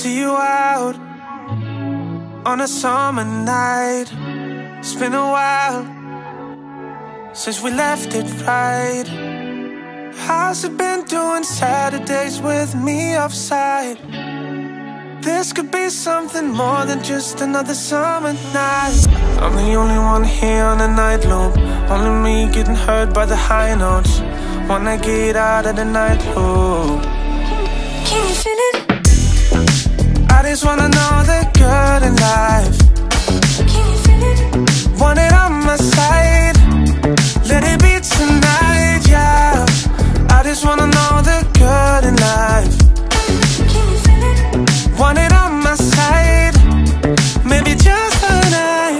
see you out on a summer night. It's been a while since we left it right. How's it been doing Saturdays with me offside? This could be something more than just another summer night. I'm the only one here on the night loop, only me getting hurt by the high notes. Wanna get out of the night loop. Can you feel it? I just wanna know the good in life. Can you feel it? Want it on my side, let it be tonight, yeah. I just wanna know the good in life. Can you feel it? Want it on my side, maybe just a night.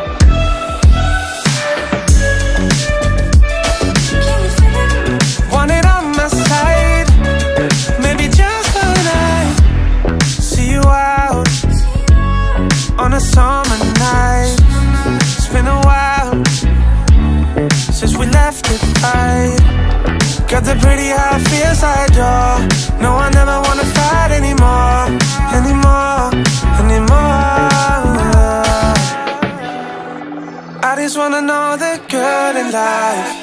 Can you feel it? Want it on my side, maybe just a night. See you out on a summer night. It's been a while since we left it right. Got the pretty high feels I adore. No, I never wanna fight anymore, anymore, anymore. I just wanna know the good in life.